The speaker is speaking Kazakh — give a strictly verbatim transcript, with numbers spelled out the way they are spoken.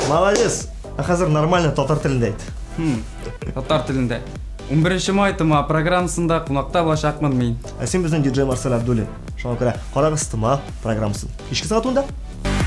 Молодец. Азыр нормально татар тилинде айт. Татар тилинде. он биринчи май тыма программасында кунакта болашакмын мен. Сен биздин диджей Марсель Абдуллин. Шоңа көрө карагыз тыма программасын. Кечки саат онда?